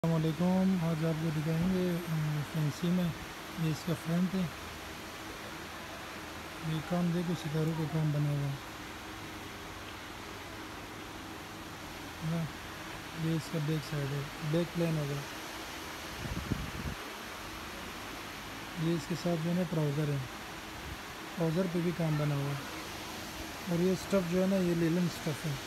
अस्सलामुअलैकुम। आज आपको दिखाएंगे फैंसी में ये इसका फ्रंट है। ये काम देखो, सितारों का काम बना हुआ है ना। ये इसका बैक साइड है, बैक प्लेन होगा। ये इसके साथ जो है ना ट्राउज़र है, ट्राउज़र पे भी काम बना हुआ है। और ये स्टफ़ जो है ना, ये लेलन स्टफ़ है।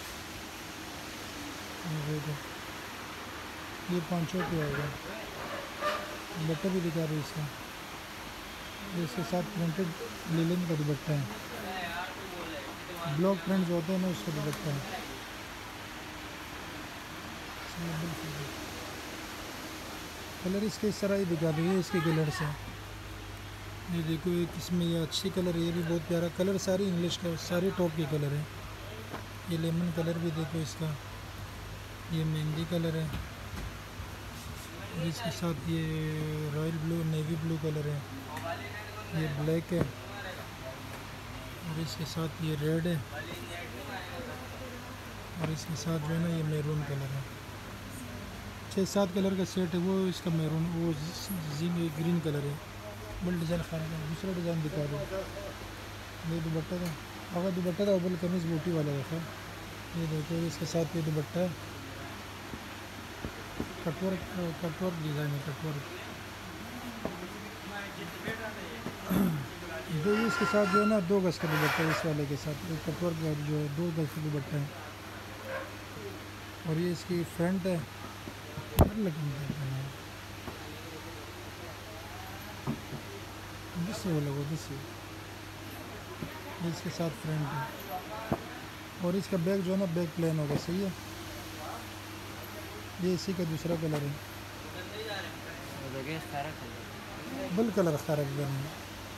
ये देखो, ये पाँचों पे होगा। दुपट्टा भी दिखा रही है इसका। ये इसके साथ प्रिंटेड लेलन का दुपट्टा है, ब्लॉक प्रिंट जो होते हैं ना उसका दुपट्टा है। कलर इसके इस तरह ही दिखा रही है, इसके कलर से। ये देखो, एक इसमें ये अच्छी कलर है, ये भी बहुत प्यारा कलर। सारी इंग्लिश का, सारी टॉप के कलर है। ये लेमन कलर भी देखो इसका, ये मेहंदी कलर है। और इसके साथ ये royal blue, navy blue colour है। ये ब्लैक है और इसके साथ ये रेड है। और इसके साथ जो है ना ये मैरून कलर है। 6-7 कलर का सेट है। वो इसका मैरून, वो ग्रीन कलर है। बल डिज़ाइन खाने का दूसरा डिज़ाइन दिखा दो। ये दुपट्टा था, अगर दुपट्टा था बल कमीज़ बूटी वाला था। ये देखो, इसके साथ ये दुपट्टा है, कटवर्क डिज़ाइन है, कटवर्क। दो इसके साथ जो है ना 2 गज का दुपट्टा है। इस वाले के साथ कटवर्क का जो है 2 गज का दुपट्टा है। और ये इसकी फ्रंट है। इसके साथ फ्रंट है। और इसका बैक जो है ना बैक प्लेन होगा। सही है। ये इसी का दूसरा कलर है, बल कलर खारा कलर है।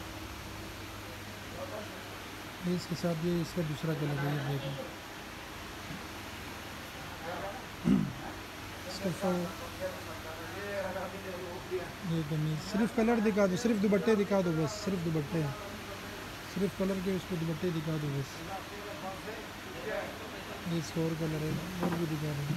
ये इसके साथ ये इसका दूसरा कलर है। ये देखो, इसका ये कमीज सिर्फ कलर दिखा दो, सिर्फ दुपट्टे दिखा दो बस, सिर्फ दुपट्टे, सिर्फ कलर के उसको दुपट्टे दिखा दो बस। ये इसका और कलर है, और भी दिखा दो।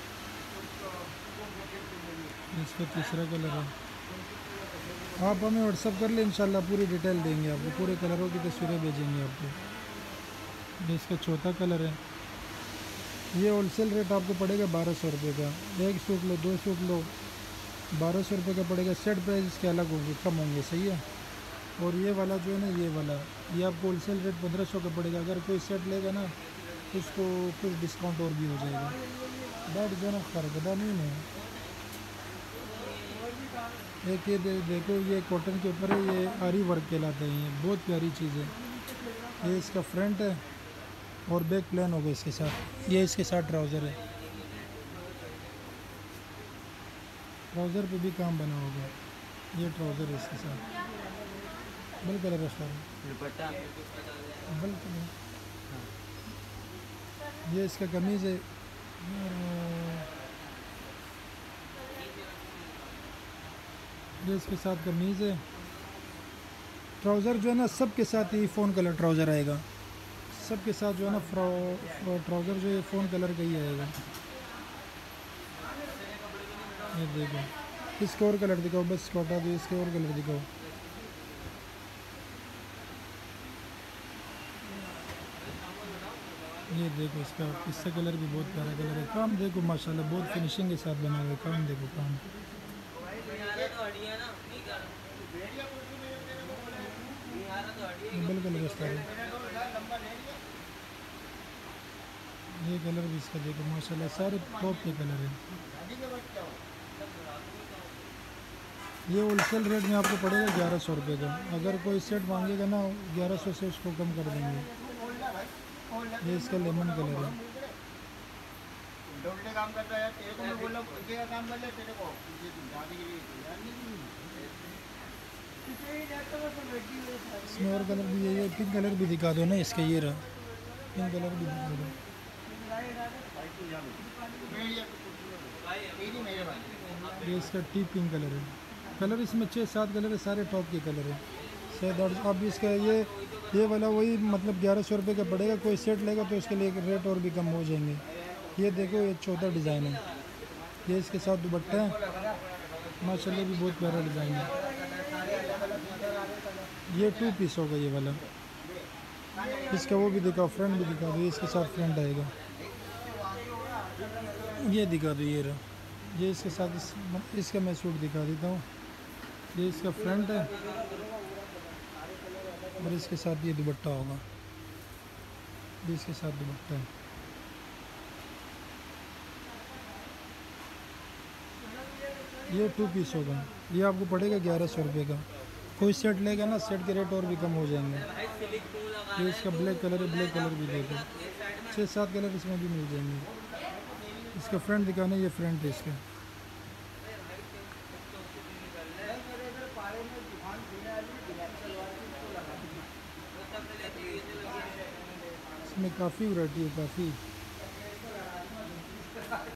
इसका तीसरा कलर है। आप हमें व्हाट्सअप कर ले, इंशाल्लाह पूरी डिटेल देंगे आपको, पूरे कलरों की तस्वीरें भेजेंगे आपको। ये इसका चौथा कलर है। ये होलसेल रेट आपको पड़ेगा 1200 रुपये का। 1 सूट लो, 2 सूट लो, 1200 रुपये का पड़ेगा। सेट प्राइस इसके अलग होंगे, कम होंगे। सही है। और ये वाला जो है ना, ये वाला, ये आपको होलसेल रेट 1500 का पड़ेगा। अगर कोई सेट लेगा ना तो उसको कुछ डिस्काउंट और भी हो जाएगा। बैठ जो ना खरगदा नहीं है। एक ये देखो, ये कॉटन के ऊपर है, ये आरी वर्क कहलाते हैं। ये बहुत प्यारी चीज़ है। ये इसका फ्रंट है और बैक प्लेन होगा इसके साथ। ये इसके साथ ट्राउज़र है, ट्राउज़र पे भी काम बना होगा। ये ट्राउज़र है इसके साथ, बल कलर है सारा, बल कलर। ये इसका कमीज़ है। ये इसके साथ कमीज़ है। ट्राउज़र जो है ना सब के साथ ही फ़ोन कलर ट्राउज़र आएगा। सब के साथ जो है ना ट्राउज़र जो है फ़ोन कलर का ही आएगा। ये देखो, इसके और कलर दिखाओ बस, इसको हटा दो, इसके और कलर दिखाओ। ये देखो, इसका कलर भी बहुत प्यारा कलर है। काम देखो माशाल्लाह, बहुत फिनिशिंग के साथ बना हुआ है। काम देखो, काम बिल्कुल रस्ता है। ये कलर भी इसका देखो माशाल्लाह, सारे टॉप के कलर है। ये होलसेल रेट में आपको पड़ेगा 1100 रुपये का। अगर कोई सेट मांगेगा ना 1100 से उसको कम कर देंगे। ये इसका लेमन कलर है। इसमें और कलर भी है। पिंक कलर भी दिखा दो ना इसका, ये रहा पिंक कलर भी दिखा दो। ये इसका टी पिंक कलर है। कलर इसमें 6-7 कलर है, सारे टॉप के कलर है। शायद अब इसका ये वाला वही मतलब 1100 रुपये का पड़ेगा। कोई सेट लेगा तो उसके लिए रेट और भी कम हो जाएंगे। ये देखो, ये चौथा डिज़ाइन है। ये इसके साथ दुपट्टा है, माशाल्लाह भी बहुत प्यारा डिज़ाइन है। ये 2 पीस होगा ये वाला। इसका वो भी दिखा, फ्रंट भी दिखा दो, ये इसके साथ फ्रंट आएगा। ये दिखा दो, ये रहा, ये इसके साथ इसका मैं सूट दिखा देता हूँ। ये इसका फ्रंट है और इसके साथ ये दुपट्टा होगा, ये इसके साथ दुपट्टा है। ये 2 पीस होगा, ये आपको पड़ेगा 1100 रुपये का। कोई सेट लेगा ना, सेट के रेट और भी कम हो जाएंगे। ये इसका ब्लैक कलर है, ब्लैक कलर भी देखो, 6-7 कलर इसमें भी मिल जाएंगे। इसका फ्रंट दिखाना, ये फ्रंट है इसका। इसमें काफ़ी वैरायटी है, काफ़ी।